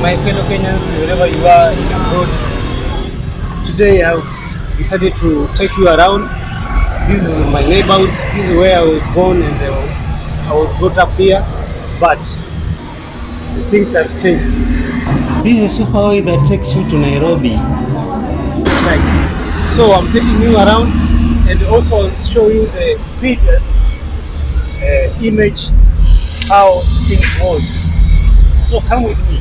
my fellow Kenyans, wherever you are in abroad. Today I've decided to take you around. This is my neighborhood. This is where I was born and I was brought up here. But the things have changed. This is a superway that takes you to Nairobi. Right. So I'm taking you around and also show you the previous image how things was. So come with me.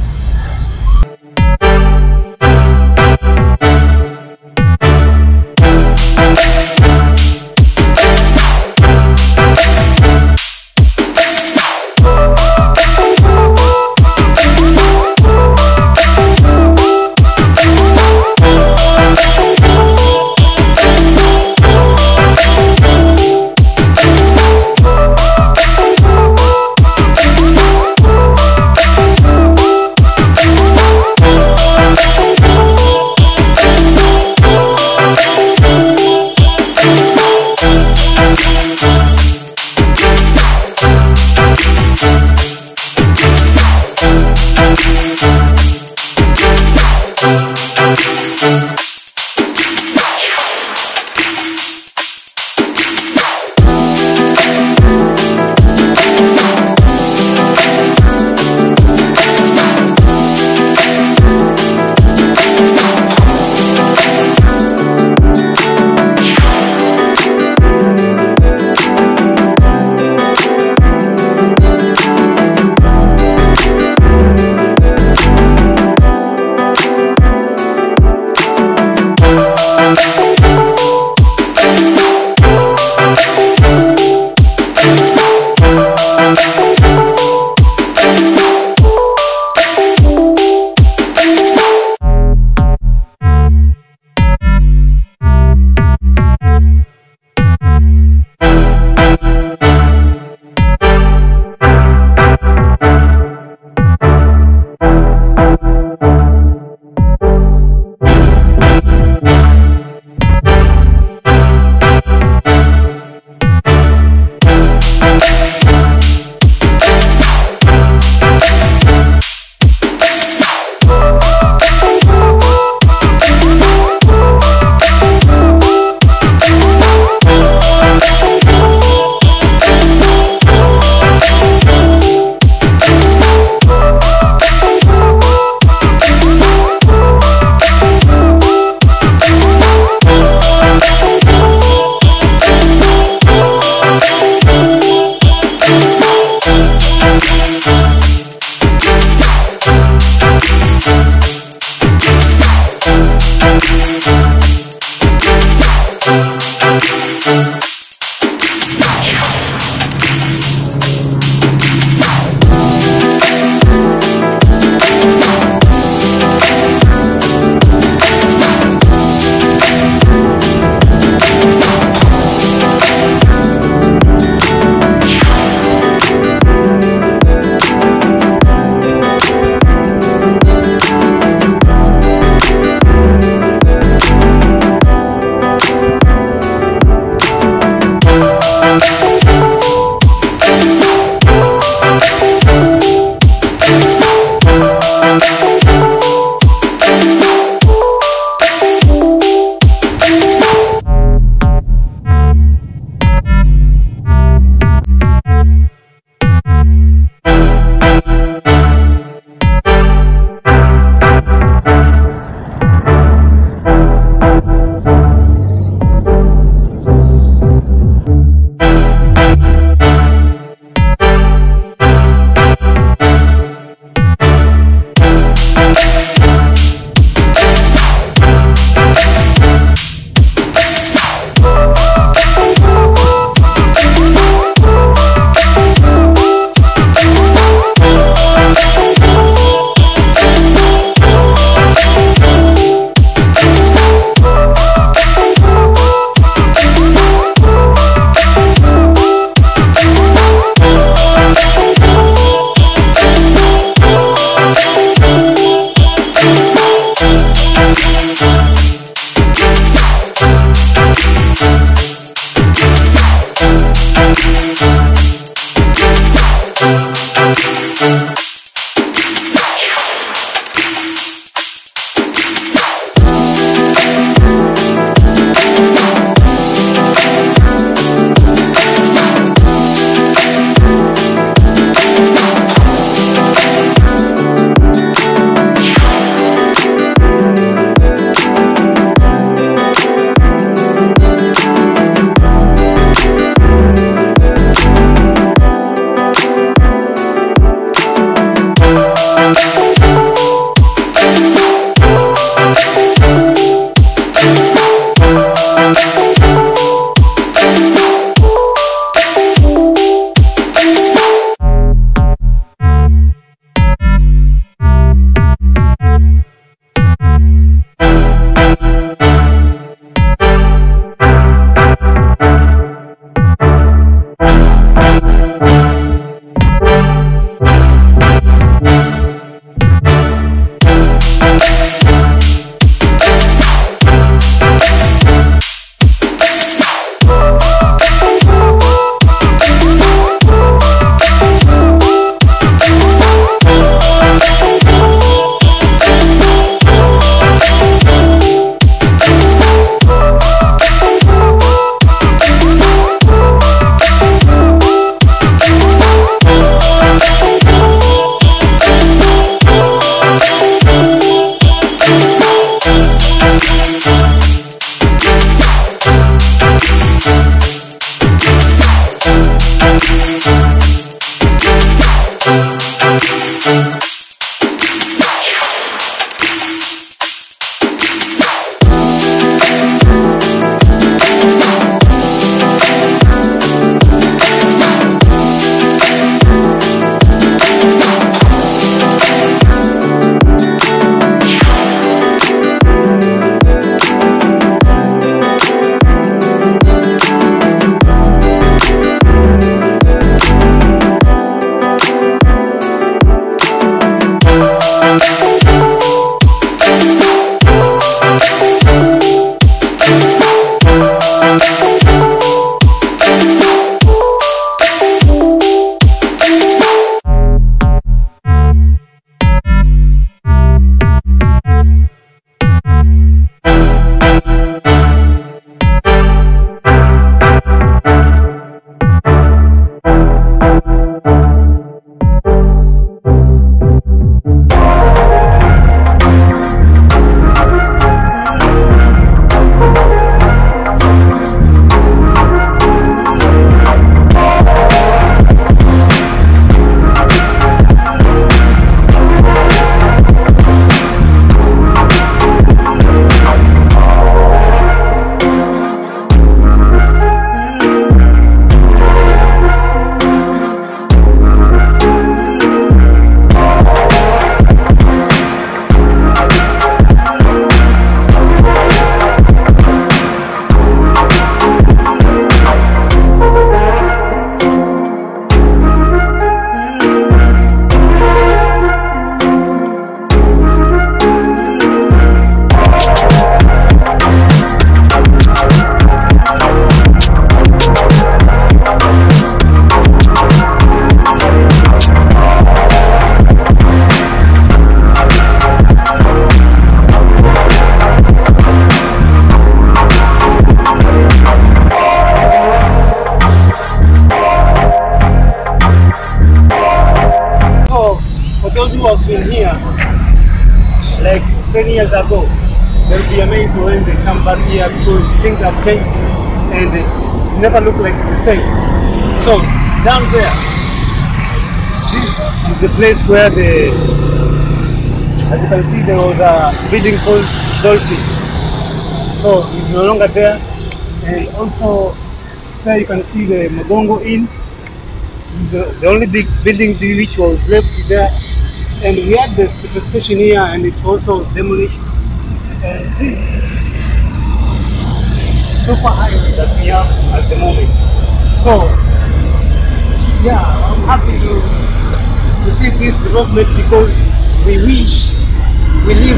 who have been here like 10 years ago, they'll be amazed when they come back here because things have changed and it's never looked like the same. So down there, this is the place where as you can see, there was a building called Dolphin. So it's no longer there. And also there you can see the Magongo Inn, the only big building which was left there. And we had the station here and it's also demolished. And this super high that we have at the moment. So yeah, I'm happy to see this development because we wish we live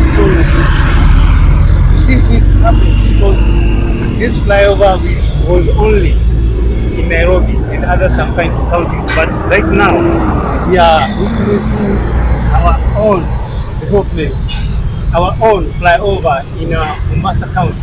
to see this happen, because this flyover was only in Nairobi and other some kind of counties, but right now we are witnessing our own development, our own flyover in Mombasa County.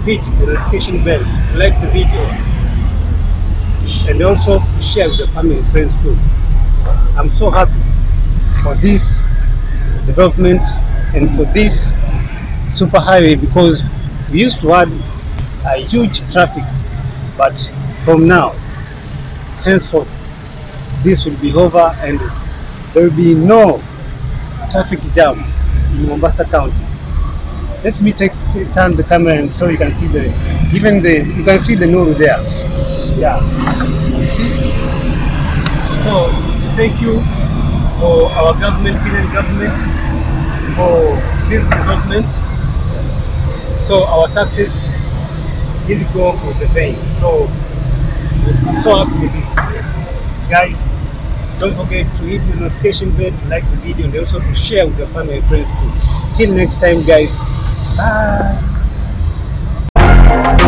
hit the notification bell, like the video, and also to share with the family and friends too. I'm so happy for this development and for this superhighway, because we used to have a huge traffic, but from now henceforth this will be over and there will be no traffic jam in Mombasa County. Let me turn the camera and so you can see you can see the Nuru there. Yeah. See? So thank you for our government, Kenyan government, for this development. So our taxes didn't go for the pay. So I'm so happy with this. Guys, don't forget to hit the notification bell, to like the video, and also to share with your family and friends too. Till next time guys, bye.